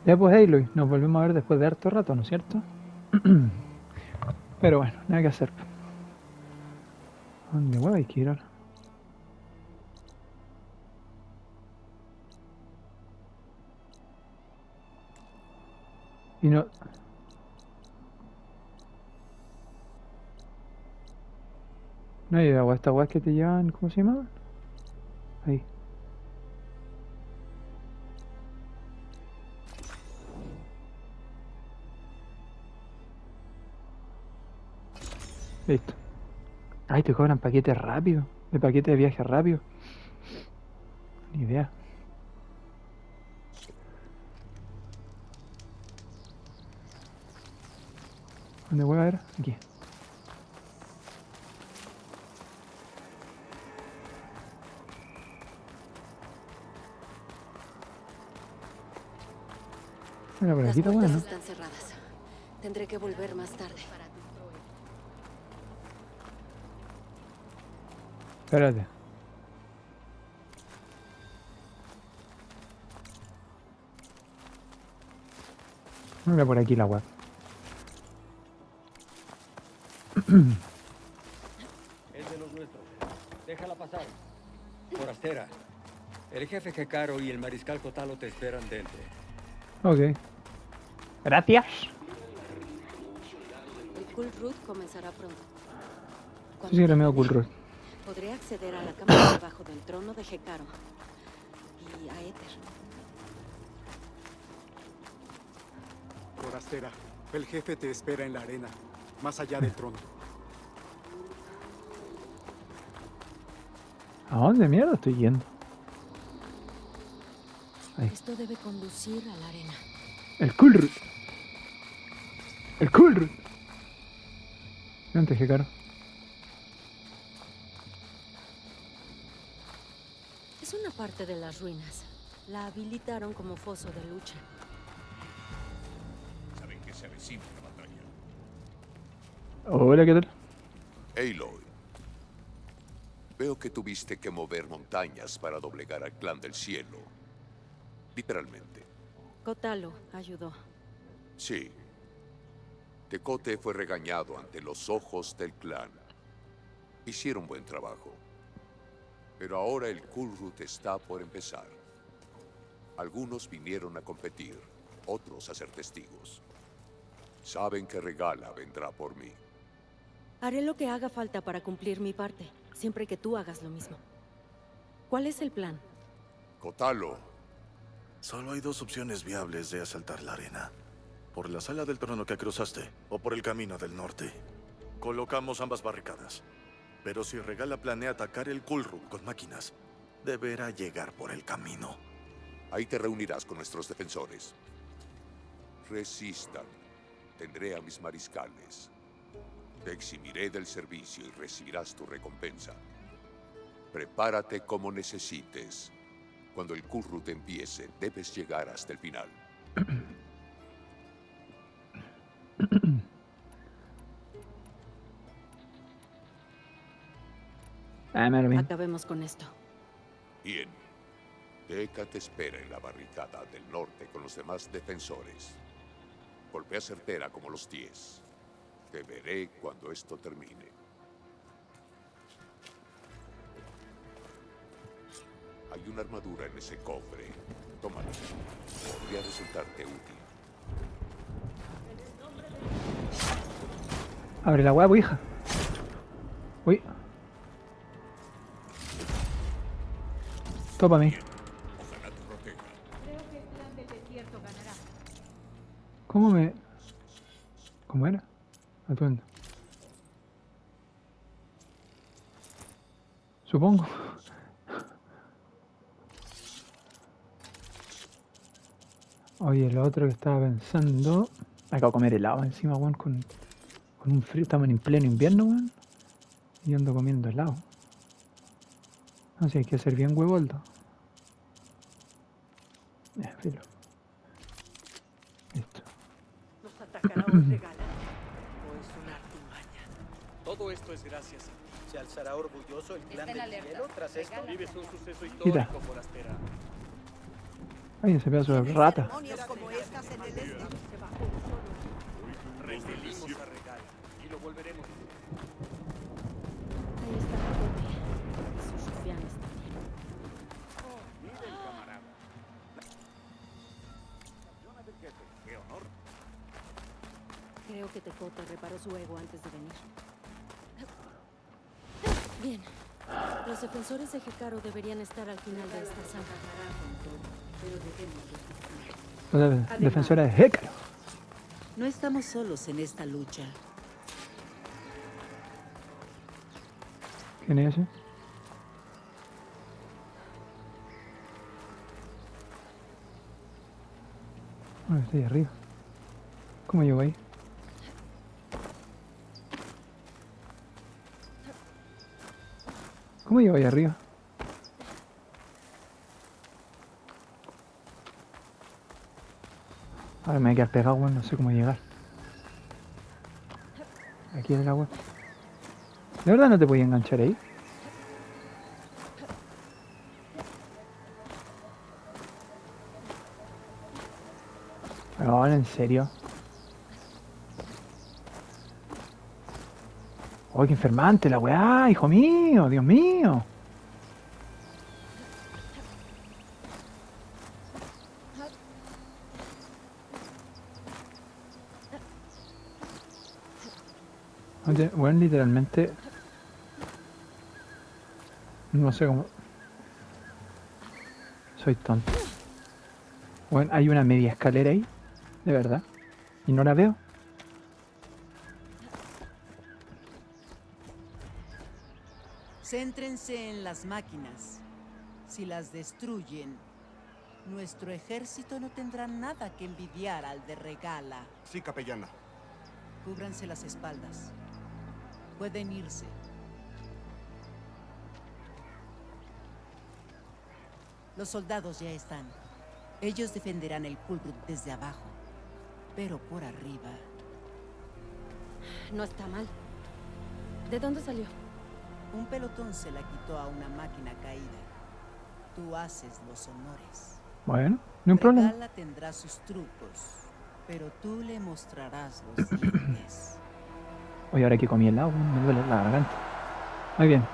Ya pues Aloy, nos volvemos a ver después de harto rato, ¿no es cierto? Pero bueno, nada que hacer. ¿Dónde huevo hay que ir ahora? Y no... No hay agua, estas weas que te llevan, ¿cómo se llamaban? Ahí. Listo. Ay, te cobran paquetes rápido. De paquete de viaje rápido. Ni idea. ¿Dónde voy a ver? Aquí. Mira, por Las aquí está puertas bueno. están cerradas. Tendré que volver más tarde. Espérate. Mira por aquí la web. Es de los nuestros. Déjala pasar. Forastera. El jefe Hekaro y el mariscal Kotalo te esperan dentro. Ok. Gracias. El Cool Root comenzará pronto. Sí, era medio cool, Ruth. Podré acceder a la cámara debajo del trono de Hekaro. Y a Éter. Forastera, el jefe te espera en la arena, más allá del trono. ¿A dónde mierda estoy yendo? Ahí. Esto debe conducir a la arena. El cool Ruth. El cool Ruth. Vente, Hekaro. Es una parte de las ruinas. La habilitaron como foso de lucha. Saben que se avecina la batalla. Hola, ¿qué tal? Aloy, veo que tuviste que mover montañas para doblegar al clan del cielo. Literalmente. Kotalo ayudó. Sí. Tekote fue regañado ante los ojos del clan. Hicieron buen trabajo. Pero ahora el Kulrut está por empezar. Algunos vinieron a competir, otros a ser testigos. Saben que Regala vendrá por mí. Haré lo que haga falta para cumplir mi parte, siempre que tú hagas lo mismo. ¿Cuál es el plan? Kotalo, Solo hay dos opciones viables de asaltar la arena. Por la sala del trono que cruzaste, o por el camino del norte. Colocamos ambas barricadas. Pero si Regala planea atacar el Kulrut con máquinas, deberá llegar por el camino. ahí te reunirás con nuestros defensores. Resistan. Tendré a mis mariscales. Te eximiré del servicio y recibirás tu recompensa. Prepárate como necesites. Cuando el Kulrut empiece, debes llegar hasta el final. Ah, me lo mismo. Acabemos con esto. Bien. Deka te espera en la barricada del norte con los demás defensores. Golpea certera como los 10. Te veré cuando esto termine. Hay una armadura en ese cofre. Tómala. Podría resultarte útil. Abre la hueá, hija. Uy. Tópame. Ojalá te proteja. ¿Cómo me...? ¿Cómo era? Atuendo. Supongo. Oye, lo otro que estaba pensando... Acabo de comer helado encima, weón, con un frío. Estamos en pleno invierno, weón. Y ando comiendo helado. No sé, hay que hacer bien huevoldo. Filo. Listo. ¿Nos atacará un regalo? ¿O es una artimaña? Todo esto es gracias a ti. Se alzará orgulloso el clan Estén del alerta. cielo tras esto. Regala. Vives un suceso Mira. histórico, forastera. Ay, ese pedazo de rata. Ceremonias como esta en el este. Se bajó solo. Repelimos a Regala y lo volveremos. Ahí está Tecote. Y sus rufianes también. Miren, camarada. Campeona del jefe. ¡Qué honor! Creo que Tecote reparó su ego antes de venir. Bien. Los defensores de Hekarro deberían estar al final de esta zanja. La defensora de Hekarro. No estamos solos en esta lucha. ¿Quién es ese? Ah, estoy arriba. ¿Cómo llego ahí? ¿Cómo llego ahí arriba? Ahora me voy a quedar pegado, weón, no sé cómo llegar. Aquí es el agua. ¿De verdad no te podía enganchar ahí? No, ¿en serio? ¡Oh, qué enfermante la weá! ¡Hijo mío! ¡Dios mío! Oye, bueno, literalmente... No sé cómo... Soy tonto. Bueno, hay una media escalera ahí. De verdad. Y no la veo. Céntrense en las máquinas. Si las destruyen, nuestro ejército no tendrá nada que envidiar al de Regala. Sí, capellana. Cúbranse las espaldas. Pueden irse. Los soldados ya están. Ellos defenderán el Kulrut desde abajo. Pero por arriba... No está mal. ¿De dónde salió? Un pelotón se la quitó a una máquina caída. Tú haces los honores. Bueno, no hay problema. Regala tendrá sus trucos, pero tú le mostrarás los límites. Oye, ahora que comí helado, me duele la garganta. Muy bien.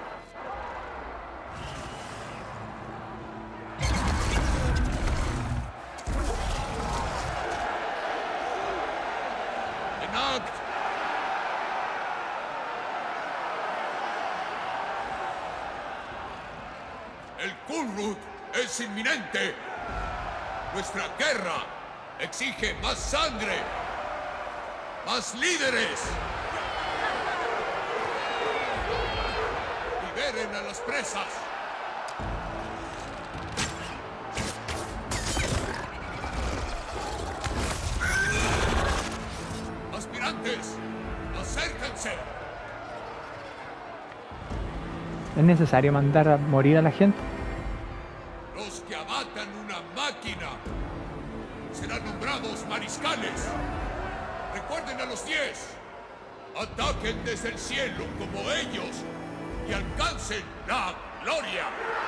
El Kulrut es inminente. Nuestra guerra exige más sangre, más líderes. Liberen a las presas. Aspirantes, acérquense. ¿Es necesario mandar a morir a la gente? Los que abatan una máquina serán nombrados mariscales. Recuerden a los 10. Ataquen desde el cielo como ellos y alcancen la gloria.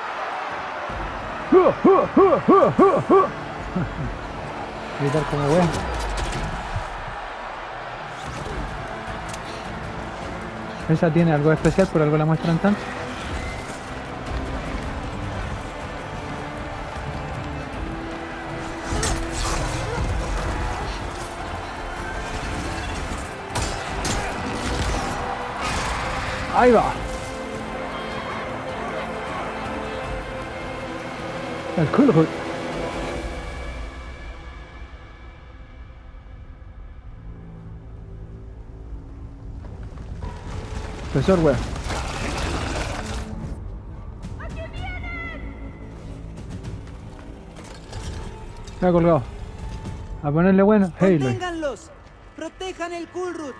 Gritar como bueno. ¿Esa tiene algo especial? ¿Por algo la muestran tanto? Ahí va. El Kulrut. Profesor, weón. Se ha colgado. A ponerle bueno. Halo. ¡Conténganlos! ¡Protejan el Kulrut!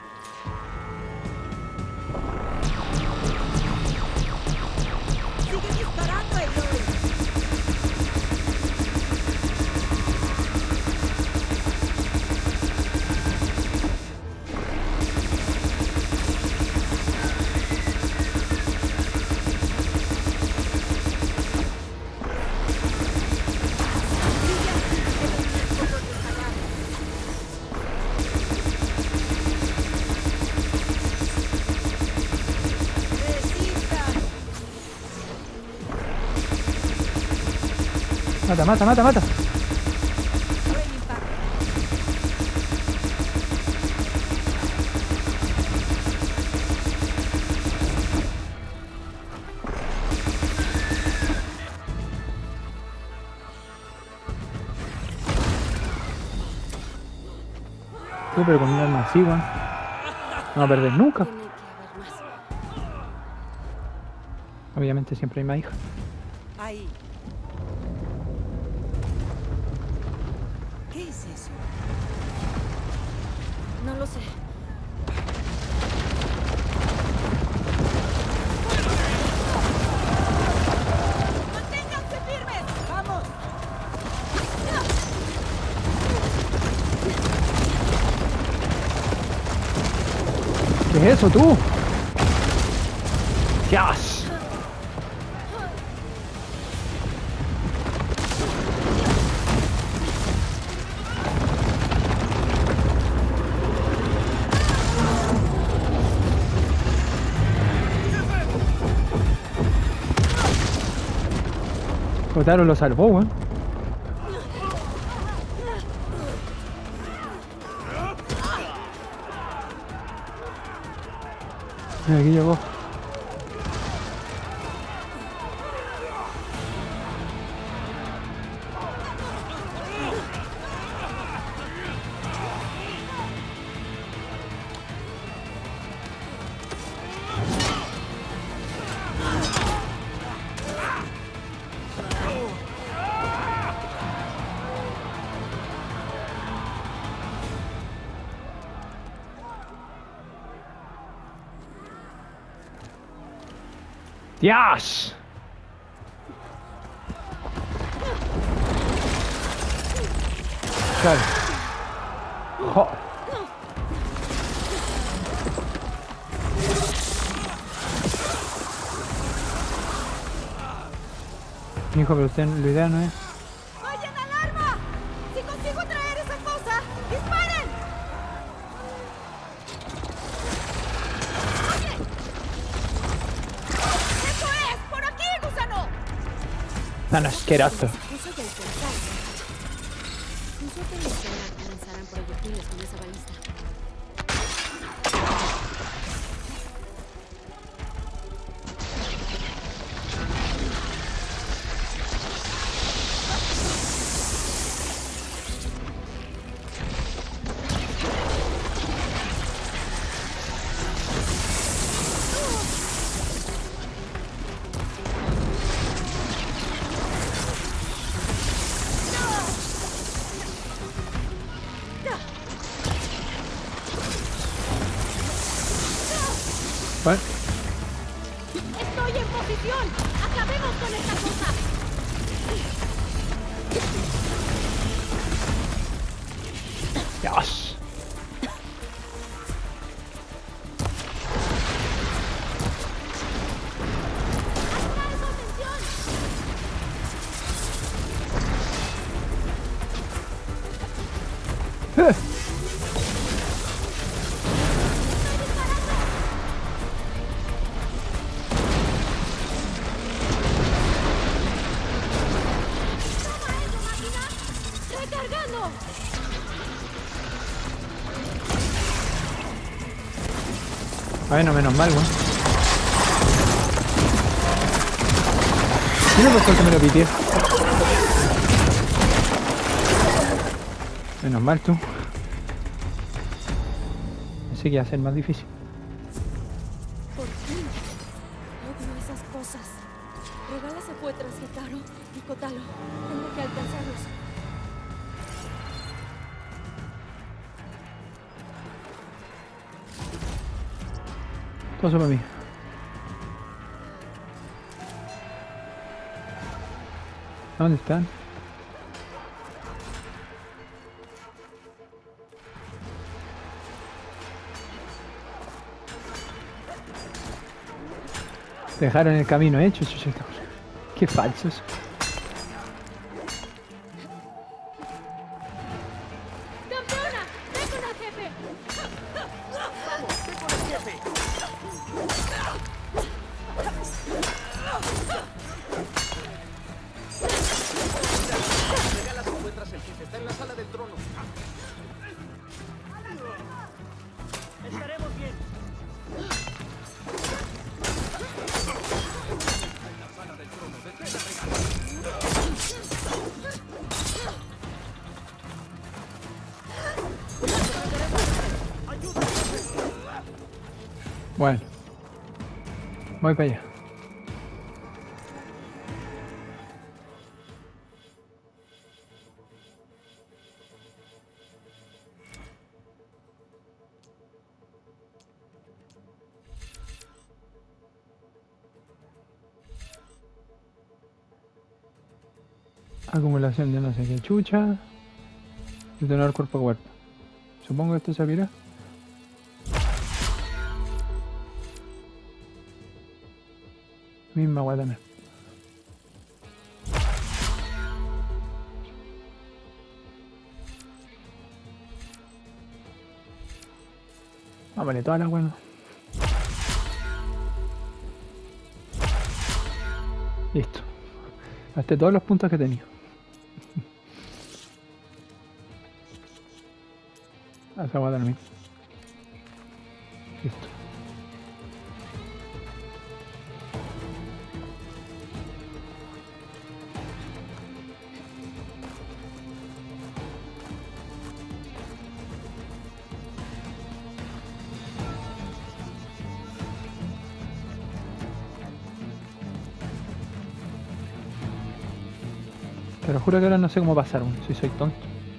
¡Sigue disparando, Eloy! Mata, mata, mata, mata. Buen impacto. Pero con un arma así, weón. No va a perder nunca. Tiene que haber más. Obviamente siempre hay más hijas. Ahí. ¿Qué es eso? No lo sé. ¡Manténganse firmes! ¡Vamos! ¿Qué es eso, tú? ¡Dios! Kotaro lo salvó, weón. Mira, aquí llegó. ¡Dios! Claro. Jo. Hijo, pero usted, la idea no es... ¡Vayan al arma! ¡Si consigo traer esa cosa! ¡Disparen! ¡Eso es! ¡Por aquí, gusano! Tan asqueroso. Eso ya es pensar. Con suerte los Zenar lanzarán proyectiles con esa balista. Bueno, ¡Estoy en posición! ¡Acabemos con esta cosa! Dios. ¡Atrae su atención! ¡Toma eso, máquina! ¡Recargando! Bueno, menos mal, weón. ¿Quién es que me lo pitié? Menos mal, tú. Pensé que iba a ser más difícil. Por fin. Odio esas cosas. Regala se fue tras Hikaru y Kotaro. Tengo que alcanzarlos. Todo eso para mí. ¿Dónde están? Dejaron el camino hecho, chuchito. Qué falsos. ¡Campeona! ¡Ven con el jefe! ¡Vamos, ve con el jefe! Está en la sala del trono. Estaremos bien. En la sala del trono. Detrás de Regala. Bueno. Voy para allá. Acumulación de no sé qué chucha. Detonador cuerpo a cuerpo. Supongo que esto servirá. Misma agua también. Vámonos toda la agua, ¿no? Listo. Gasté todos los puntos que tenía. Esa agua también. Listo. Te lo juro que ahora no sé cómo pasar, si soy tonto.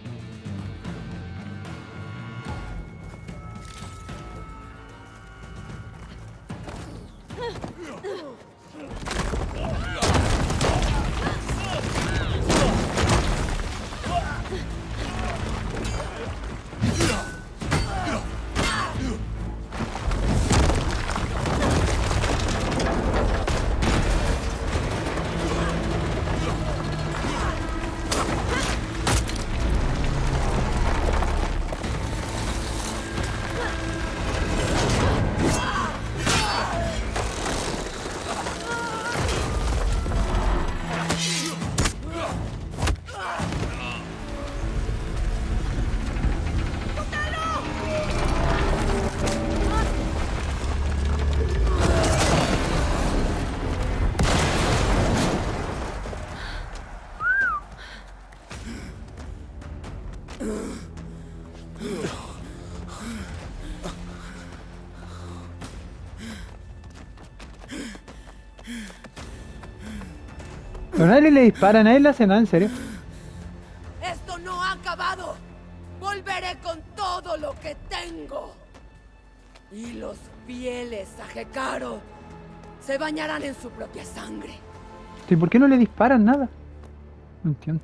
Pero nadie le dispara, nadie le hace nada, en serio. ¡Esto no ha acabado! ¡Volveré con todo lo que tengo! Y los fieles a Hekarro se bañarán en su propia sangre. ¿Y por qué no le disparan nada? No entiendo.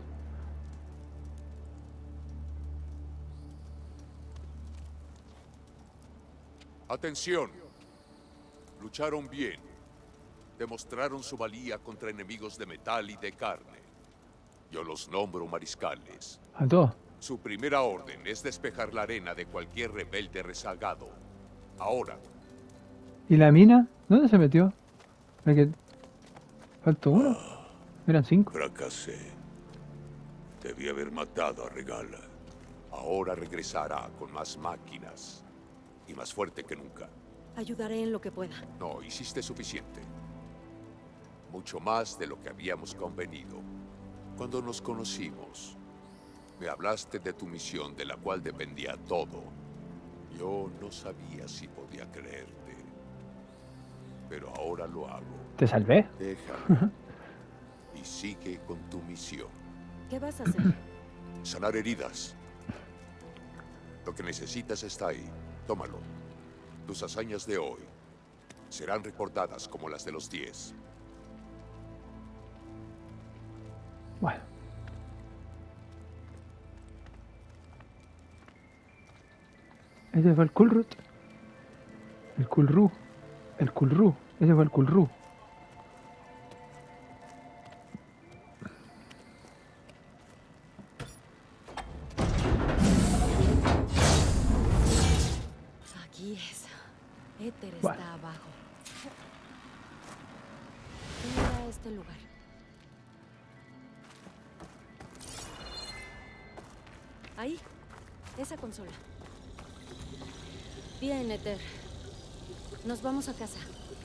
Atención. Lucharon bien. Demostraron su valía contra enemigos de metal y de carne. Yo los nombro mariscales. A todos. Su primera orden es despejar la arena de cualquier rebelde rezagado. Ahora, ¿Y la mina? ¿Dónde se metió? Porque faltó uno. Eran 5. fracasé. Debí haber matado a Regala. Ahora regresará con más máquinas y más fuerte que nunca. Ayudaré en lo que pueda. No, hiciste suficiente. Mucho más de lo que habíamos convenido. Cuando nos conocimos, me hablaste de tu misión de la cual dependía todo. Yo no sabía si podía creerte. Pero ahora lo hago. ¿Te salvé? Déjame. Y sigue con tu misión. ¿Qué vas a hacer? Sanar heridas. Lo que necesitas está ahí. Tómalo. Tus hazañas de hoy serán recordadas como las de los 10. Bueno. Ese fue el Kulrut. El Kulru. El Kulru. Ese fue el Kulru. Aquí es. Éter Bueno. está abajo. ¿Cómo era este lugar? Ahí. Esa consola. Bien, Ether. Nos vamos a casa.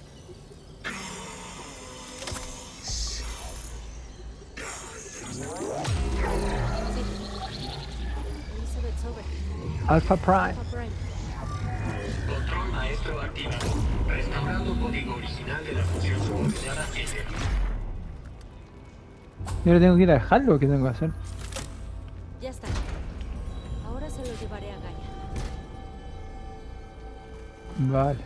Sí. Elizabeth Sober. Alpha Prime. Alpha Prime. Control maestro activado. Restaurando código original de la función subordinada Ether. ¿Y ahora tengo que ir a dejarlo? ¿Qué tengo que hacer? Ya está. Ahora se lo llevaré a Gaia. Vale.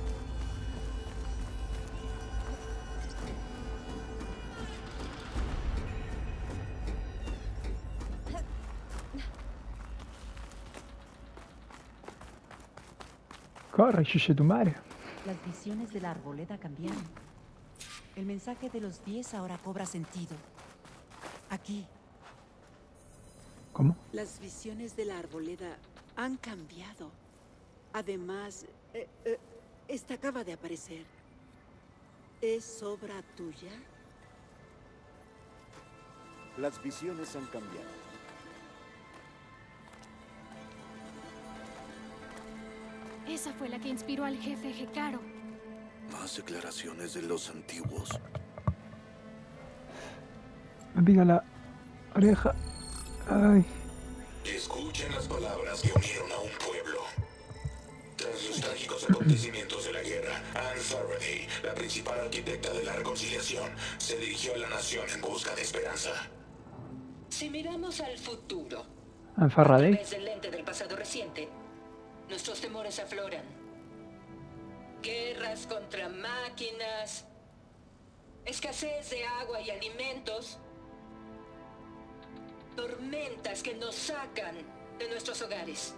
Corre, chuche tu madre. Las visiones de la arboleda cambiaron. El mensaje de los 10 ahora cobra sentido. Aquí. ¿Cómo? Las visiones de la arboleda han cambiado. Además, esta acaba de aparecer. ¿Es obra tuya? Las visiones han cambiado. Esa fue la que inspiró al jefe Hekarro. Más declaraciones de los antiguos. Me pica la oreja. Ay. Escuchen las palabras que unieron a un pueblo. Tras los trágicos acontecimientos de la guerra, Anne Faraday, la principal arquitecta de la reconciliación, se dirigió a la nación en busca de esperanza. Si miramos al futuro, Anne Faraday. desde el lente del pasado reciente, nuestros temores afloran. Guerras contra máquinas, escasez de agua y alimentos, tormentas que nos sacan de nuestros hogares.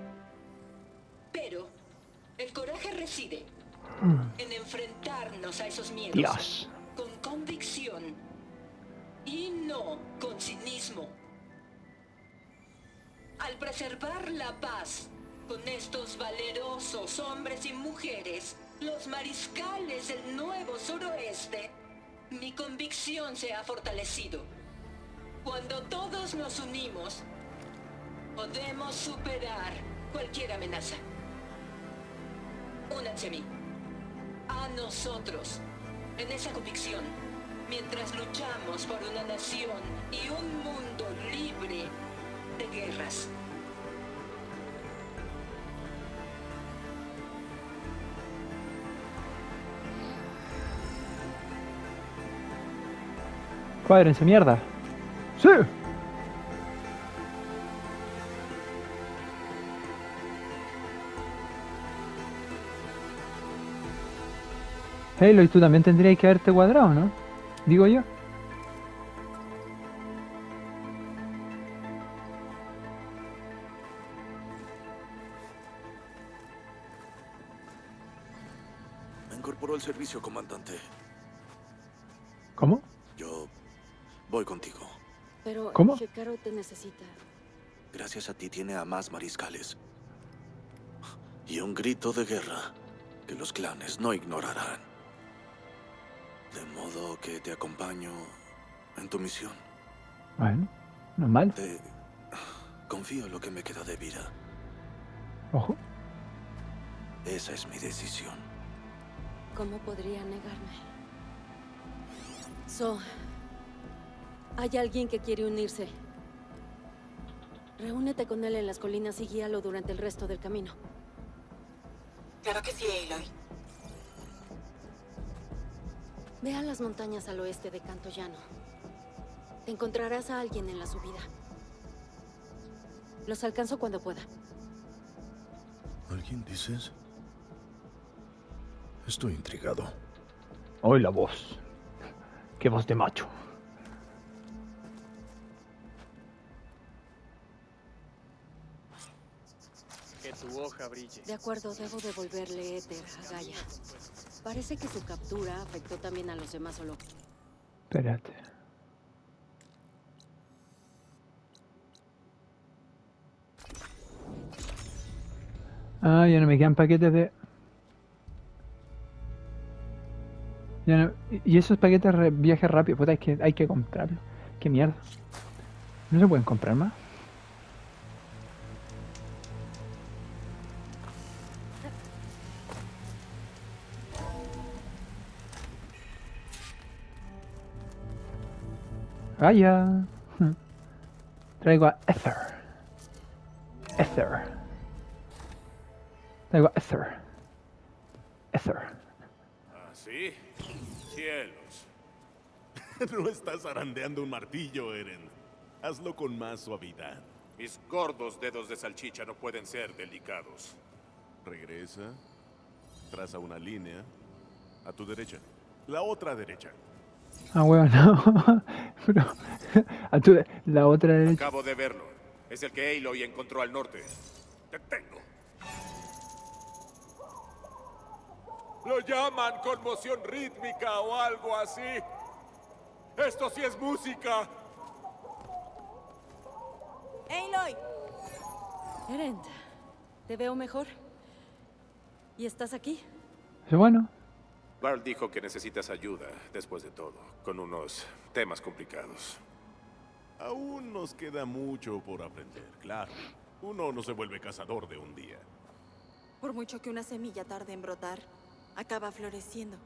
Pero el coraje reside en enfrentarnos a esos miedos Dios. con convicción y no con cinismo. Al preservar la paz con estos valerosos hombres y mujeres, los mariscales del nuevo suroeste, mi convicción se ha fortalecido. Cuando todos nos unimos, podemos superar cualquier amenaza. Únanse a mí, a nosotros, en esa convicción, mientras luchamos por una nación y un mundo libre de guerras. Cuádrense, mierda. ¡Sí! Halo, y tú también tendrías que haberte cuadrado, ¿no? Digo yo. Me incorporó al servicio, comandante. ¿Cómo? Yo voy contigo. Pero ¿Cómo? Hekarro te necesita. Gracias a ti tiene a más mariscales. Y un grito de guerra que los clanes no ignorarán. De modo que te acompaño en tu misión. Bueno, normal. Te confío lo que me queda de vida. Ojo. Esa es mi decisión. ¿Cómo podría negarme? So, hay alguien que quiere unirse. Reúnete con él en las colinas y guíalo durante el resto del camino. Claro que sí, Aloy. Ve a las montañas al oeste de Canto Llano. Te encontrarás a alguien en la subida. Los alcanzo cuando pueda. ¿Alguien dices? Estoy intrigado. Hoy la voz. Qué voz de macho. Que tu hoja brille. De acuerdo, debo devolverle éter a Gaia. Parece que su captura afectó también a los demás solo. Espérate. Ah, ya no me quedan paquetes de... Ya no... Y esos paquetes de viaje rápido, puta, hay que comprarlo. Qué mierda. ¿No se pueden comprar más? Gaia. Traigo a Ether. Ether. Traigo a Ether. Ether. ¿Ah, sí? Cielos. No estás zarandeando un martillo, Eren. Hazlo con más suavidad. Mis gordos dedos de salchicha no pueden ser delicados. Regresa. Traza una línea. A tu derecha. La otra derecha. Ah, weón, no. Pero, la otra derecha. Acabo de verlo. Es el que Aloy encontró al norte. Te tengo. Lo llaman conmoción rítmica o algo así. Esto sí es música. ¡Aloy! Eren, ¿te veo mejor? ¿Y estás aquí? ¿Es bueno? Varl dijo que necesitas ayuda, después de todo, con unos temas complicados. Aún nos queda mucho por aprender, claro. Uno no se vuelve cazador de un día. Por mucho que una semilla tarde en brotar, acaba floreciendo.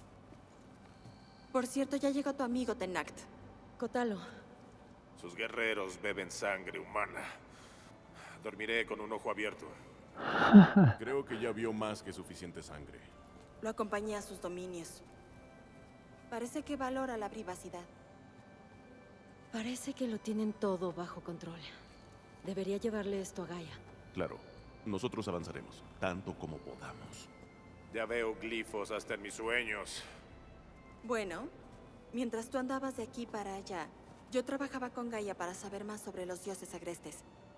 Por cierto, ya llegó tu amigo Tenakt. Kotalo. Sus guerreros beben sangre humana. Dormiré con un ojo abierto. Creo que ya vio más que suficiente sangre. Lo acompañé a sus dominios. Parece que valora la privacidad. Parece que lo tienen todo bajo control. Debería llevarle esto a Gaia. Claro, nosotros avanzaremos, tanto como podamos. Ya veo glifos hasta en mis sueños. Bueno, mientras tú andabas de aquí para allá, yo trabajaba con Gaia para saber más sobre los dioses agrestes.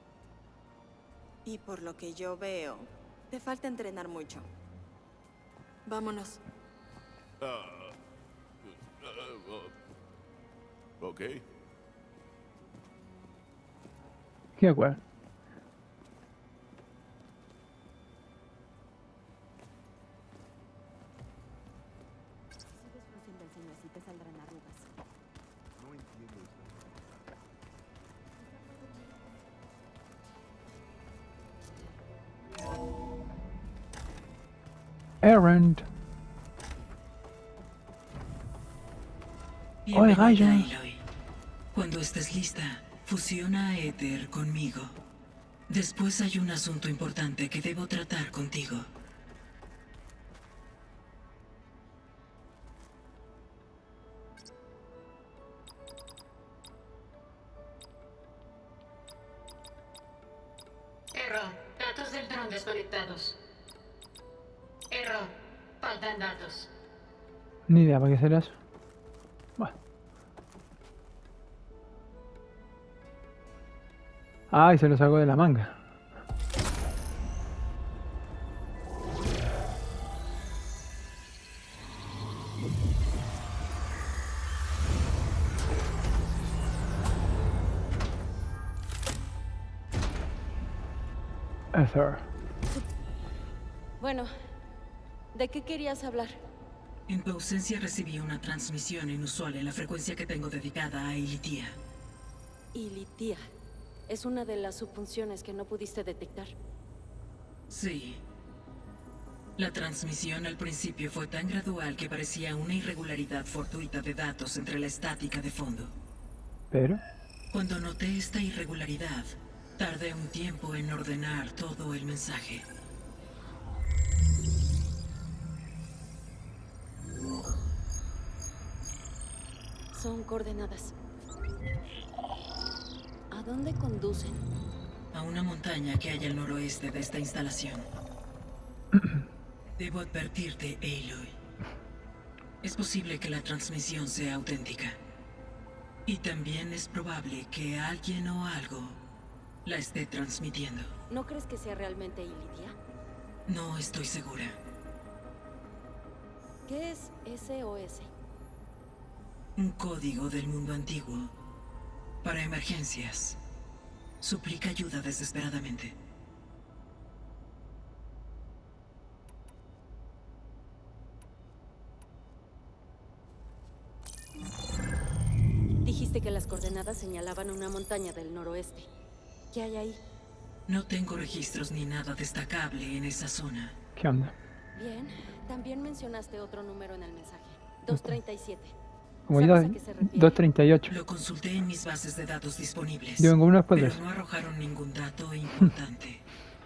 Y por lo que yo veo, te falta entrenar mucho. Vámonos. Ok. Qué acuerdo. Sigues frunciendo el ceño, así te saldrán arrugas. No entiendo Errand. Bienvenida, Gaia. Aloy. Cuando estés lista, fusiona a Éter conmigo. Después hay un asunto importante que debo tratar contigo. Error. Datos del dron desconectados. Error. Faltan datos. Ni idea para qué será eso. Bueno. Ay, se lo sacó de la manga. Ether. Bueno, ¿de qué querías hablar? En tu ausencia recibí una transmisión inusual en la frecuencia que tengo dedicada a Ilitia. Ilitia. Es una de las subfunciones que no pudiste detectar. Sí. La transmisión al principio fue tan gradual que parecía una irregularidad fortuita de datos entre la estática de fondo. Pero... Cuando noté esta irregularidad, tardé un tiempo en ordenar todo el mensaje. Son coordenadas. ¿A dónde conducen? A una montaña que hay al noroeste de esta instalación. Debo advertirte, Aloy. Es posible que la transmisión sea auténtica. Y también es probable que alguien o algo la esté transmitiendo. ¿No crees que sea realmente Ilitia? No estoy segura. ¿Qué es SOS? Un código del mundo antiguo. Para emergencias. Suplica ayuda desesperadamente. Dijiste que las coordenadas señalaban una montaña del noroeste. ¿Qué hay ahí? No tengo registros ni nada destacable en esa zona. ¿Qué onda? Bien, también mencionaste otro número en el mensaje. 237. Como ¿Sabes ya a qué se refiere? 2:38. Lo consulté en mis bases de datos disponibles. Yo vengo uno después de pero eso. no arrojaron ningún dato importante.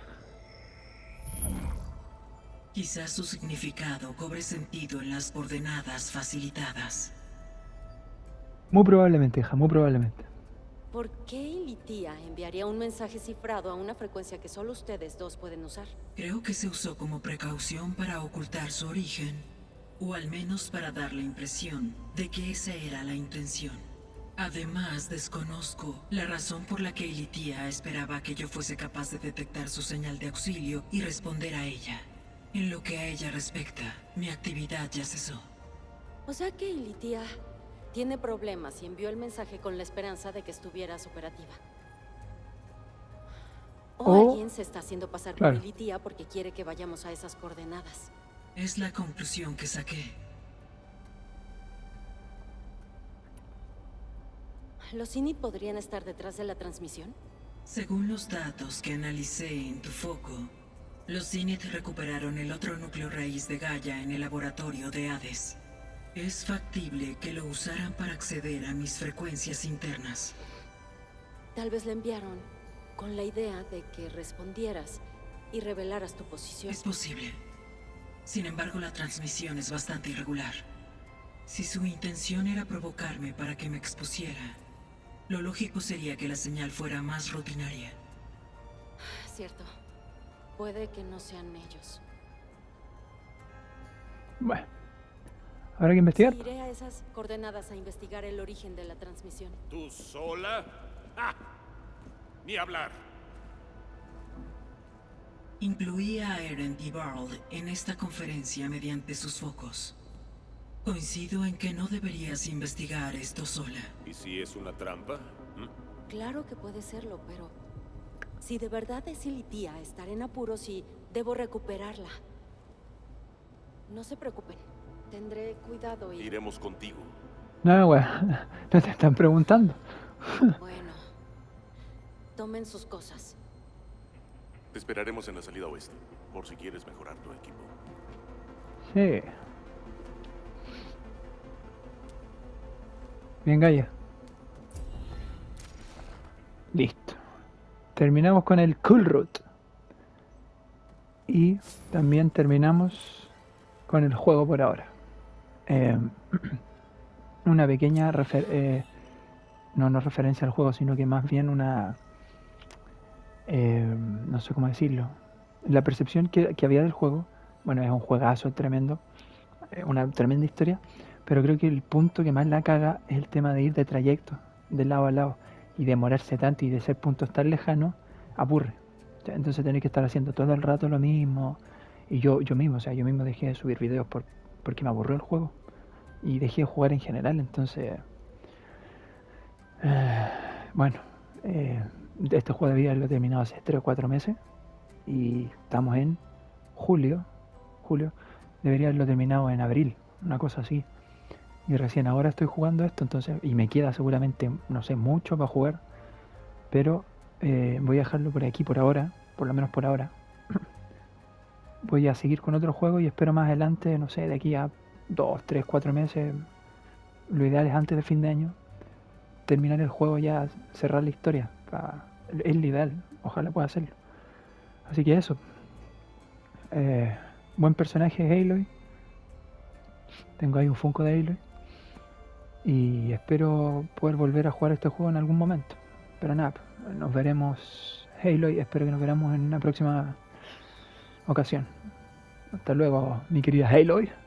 Quizás su significado cobre sentido en las coordenadas facilitadas. Muy probablemente, hija, muy probablemente. ¿Por qué Ilitia enviaría un mensaje cifrado a una frecuencia que solo ustedes dos pueden usar? Creo que se usó como precaución para ocultar su origen, o al menos para dar la impresión de que esa era la intención. Además, desconozco la razón por la que Ilitia esperaba que yo fuese capaz de detectar su señal de auxilio y responder a ella. En lo que a ella respecta, mi actividad ya cesó. O sea que Ilitia tiene problemas y envió el mensaje con la esperanza de que estuvieras operativa. O alguien se está haciendo pasar por Ilitia porque quiere que vayamos a esas coordenadas. Es la conclusión que saqué. ¿Los Zenith podrían estar detrás de la transmisión? Según los datos que analicé en tu foco, los Zenith recuperaron el otro núcleo raíz de Gaia en el laboratorio de Hades. Es factible que lo usaran para acceder a mis frecuencias internas. Tal vez le enviaron con la idea de que respondieras y revelaras tu posición. Es posible. Sin embargo, la transmisión es bastante irregular. Si su intención era provocarme para que me expusiera, lo lógico sería que la señal fuera más rutinaria. Cierto. Puede que no sean ellos. Bueno. Habrá que investigar. Sí, iré a esas coordenadas a investigar el origen de la transmisión. ¿Tú sola? ¡Ah! Ni hablar. Incluí a Erend y Varl en esta conferencia mediante sus focos. Coincido en que no deberías investigar esto sola. ¿Y si es una trampa? Claro que puede serlo, pero si de verdad es Ilitia, estaré en apuros y debo recuperarla. No se preocupen. Tendré cuidado y... Iremos contigo. No, güey. No te están preguntando. Bueno. Tomen sus cosas. Te esperaremos en la salida oeste, por si quieres mejorar tu equipo. Sí. Bien, Gaia. Listo. Terminamos con el Kulrut. Y también terminamos con el juego por ahora. Una pequeña no referencia al juego, sino que más bien una... no sé cómo decirlo. La percepción que había del juego, bueno, es un juegazo tremendo, una tremenda historia, pero creo que el punto que más la caga es el tema de ir de trayecto, de lado a lado, y demorarse tanto y de ser puntos tan lejanos, aburre. Entonces tenés que estar haciendo todo el rato lo mismo. Y yo mismo dejé de subir videos porque me aburrió el juego. Y dejé de jugar en general, entonces... bueno, este juego de vida lo he terminado hace 3 o 4 meses. Y estamos en julio. Debería haberlo terminado en abril, una cosa así. Y recién ahora estoy jugando esto, entonces... Y me queda seguramente, no sé, mucho para jugar. Pero voy a dejarlo por aquí por ahora, por lo menos por ahora. Voy a seguir con otro juego y espero más adelante, no sé, de aquí a 2, 3, 4 meses, lo ideal es antes del fin de año, terminar el juego ya, cerrar la historia. Es lo ideal, ojalá pueda hacerlo. Así que eso. Buen personaje Aloy. Tengo ahí un Funko de Aloy. Y espero poder volver a jugar este juego en algún momento. Pero nada, nos veremos Aloy, espero que nos veramos en una próxima ocasión. Hasta luego, mi querida Aloy.